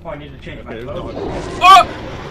Probably need to change my Okay, clothes. there's no one. Oh!